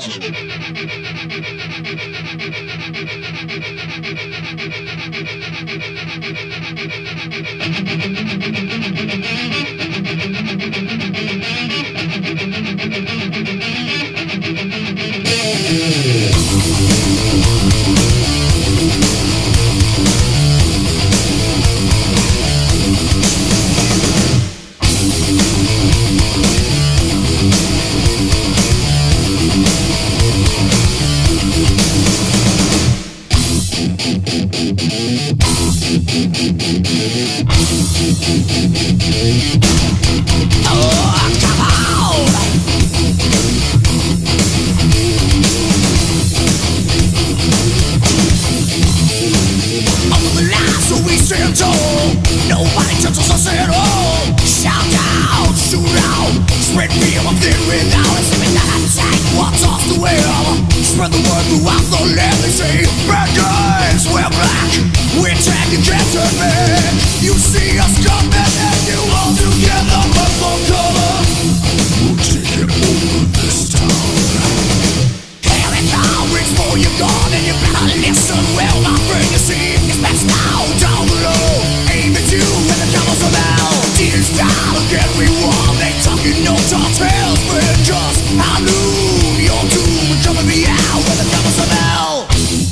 Nobody touches us at all. Shout out, shoot out, spread fear of it without a seeming that attack. What's off the wheel? Spread the word throughout the land. They say bad guys wear black. We're tagging cancer man. You see us coming and you all together but for cover. We'll take it over this town. Here it comes, reach for your gun and you better listen well. My friend, you see, it's best now down below. Aim at you when the cameras are loud. Tears down again, we won. They talking no tall tales, but just I knew your doom would come and be out when the cameras are loud.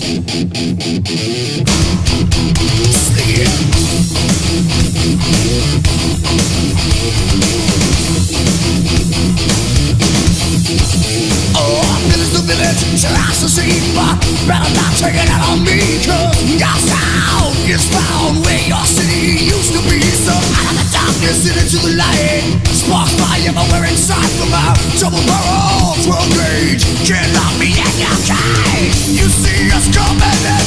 Sneak it. Oh, village to village, shall I succeed, but better not take it out on me, cause your sound is found where your city used to be. So out of the darkness and into the light, sparks fly everywhere inside from our double barrel 12 gauge. Can't lock me in your cage. You see us coming in.